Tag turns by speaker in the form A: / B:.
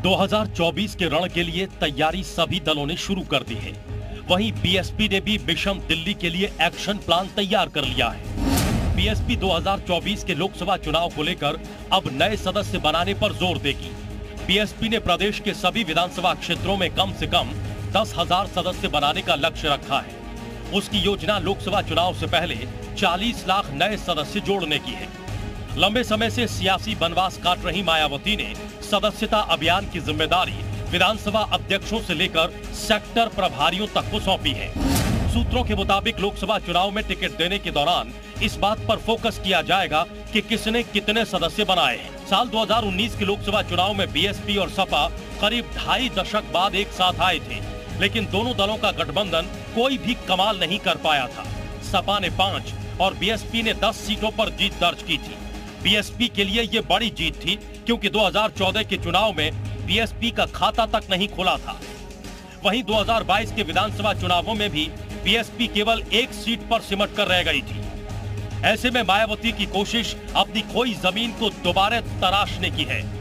A: 2024 के रण के लिए तैयारी सभी दलों ने शुरू कर दी है। वहीं बीएसपी ने भी विषम दिल्ली के लिए एक्शन प्लान तैयार कर लिया है। बीएसपी 2024 के लोकसभा चुनाव को लेकर अब नए सदस्य बनाने पर जोर देगी। बीएसपी ने प्रदेश के सभी विधानसभा क्षेत्रों में कम से कम 10,000 सदस्य बनाने का लक्ष्य रखा है। उसकी योजना लोकसभा चुनाव से पहले 40 लाख नए सदस्य जोड़ने की है। लंबे समय से सियासी वनवास काट रही मायावती ने सदस्यता अभियान की जिम्मेदारी विधानसभा अध्यक्षों से लेकर सेक्टर प्रभारियों तक को सौंपी है। सूत्रों के मुताबिक लोकसभा चुनाव में टिकट देने के दौरान इस बात पर फोकस किया जाएगा कि किसने कितने सदस्य बनाए हैं। साल 2019 के लोकसभा चुनाव में बीएसपी और सपा करीब 2.5 दशक बाद एक साथ आए थे, लेकिन दोनों दलों का गठबंधन कोई भी कमाल नहीं कर पाया था। सपा ने 5 और बीएसपी ने 10 सीटों पर जीत दर्ज की थी। बीएसपी के लिए ये बड़ी जीत थी क्योंकि 2014 के चुनाव में बीएसपी का खाता तक नहीं खुला था। वहीं 2022 के विधानसभा चुनावों में भी बीएसपी केवल एक सीट पर सिमट कर रह गई थी। ऐसे में मायावती की कोशिश अपनी खोई जमीन को दोबारा तराशने की है।